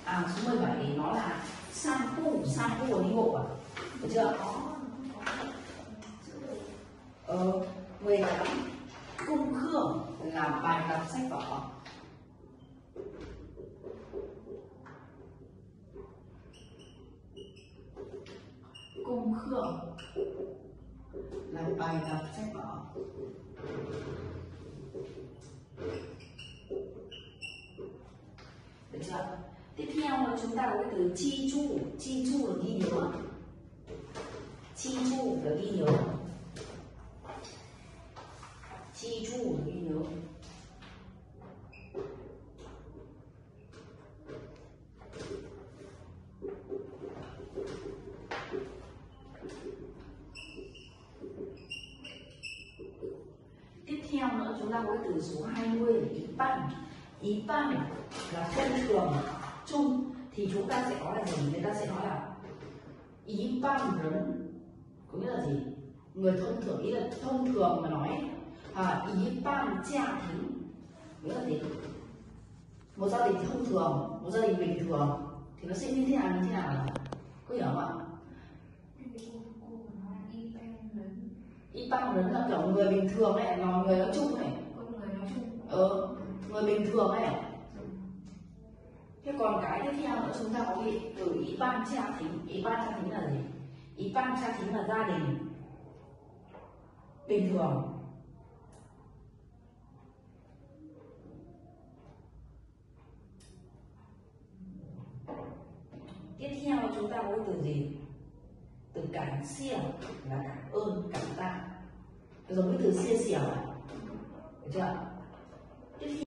số 17 nó là san pu là đi bộ à, được chưa? 18 cung khương là bài tập sách vở. Cung khương là bài tập sách vở. Được chưa? Tiếp theo chúng ta có cái từ chi chu là ghi nhớ. Chi chu là ghi nhớ. Chi chu là ghi nhớ. Tiếp theo nữa chúng ta có cái từ số 20 là ý ban là thông thường chung thì chúng ta sẽ có là gì? Người ta sẽ nói là ý ban rấn, có nghĩa là gì? Người thông thường, ý là thông thường mà nói ý ban gia thính, nghĩa là gì? Một gia đình thông thường, một gia đình bình thường thì nó sẽ như thế nào nhỉ? Có hiểu không ạ? Ý ban rấn là kiểu người bình thường ấy, là người nói chung này. Người bình thường ấy. Thế còn cái tiếp theo nữa chúng ta có bị từ ý ban gia thính. Ý ban gia thính là gì? Ý ban gia thính là gia đình bình thường. Tiếp theo chúng ta có cái từ gì? Từ cảm xia là cảm ơn, cảm tạ. Giống với từ xia xẻo, được chưa?